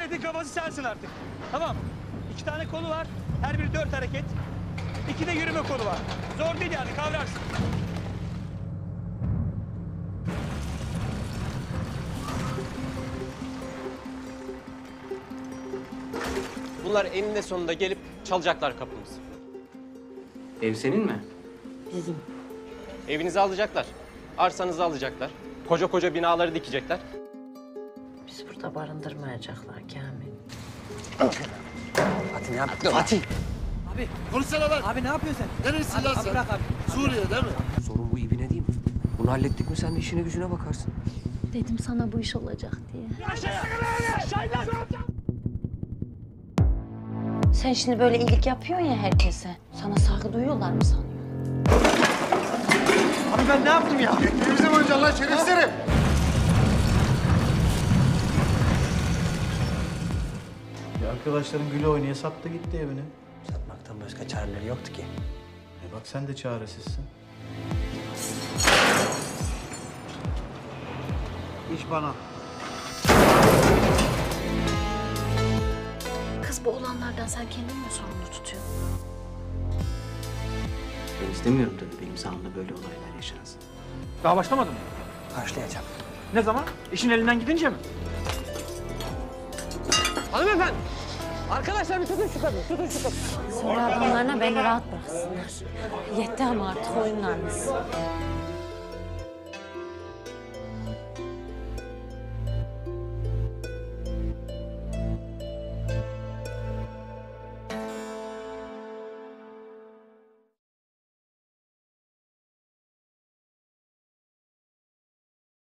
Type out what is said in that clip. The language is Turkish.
Milletin kafası sensin artık. Tamam. 2 tane kolu var. Her biri 4 hareket. 2 de yürüme kolu var. Zor değil yani, kavrarsın. Bunlar eninde sonunda gelip çalacaklar kapımızı. Ev senin mi? Bizim. Evinizi alacaklar. Arsanızı alacaklar. Koca koca binaları dikecekler. Biz burada barındırmayacaklar Kamil. Fatih ne yaptın? Fatih! Abi. Konuşsana lan. Abi ne yapıyorsun sen? Neresin lan sen? Bırak abi. Suriye değil mi? Sorun bu ibine değil mi? Bunu hallettik mi sen de işine gücüne bakarsın. Dedim sana bu iş olacak diye. Sen şimdi böyle iyilik yapıyorsun ya herkese. Sana saygı duyuyorlar mı sanıyorsun? Abi ben ne yaptım ya? Bize mi oynayacaksın lan şerefsiz herif? Arkadaşların gülü oynaya sattı gitti evini. Satmaktan başka çareleri yoktu ki. Bak sen de çaresizsin. İş bana. Kız bu olanlardan sen kendini mi sorumlu tutuyorsun? Ben istemiyorum tabii benim sağımda böyle olaylar yaşansın. Daha başlamadın mı? Karşılayacağım. Ne zaman? İşin elinden gidince mi? Hanımefendi! Arkadaşlar bir tutun şu kadını, tutun şu kadını. Söyle ablamlarına beni rahat bıraksınlar. Yetti ama artık oyunlarınız.